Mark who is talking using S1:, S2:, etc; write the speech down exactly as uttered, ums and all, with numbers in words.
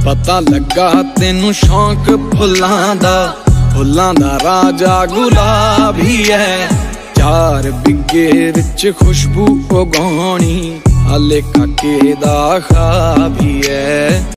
S1: पता लगा तेनू शौक फुल्लां दा, फुल्लां दा राजा गुलाब ही है। चार बिगे विच खुशबू उगानी, हाले काके दा ख्वाब ही है।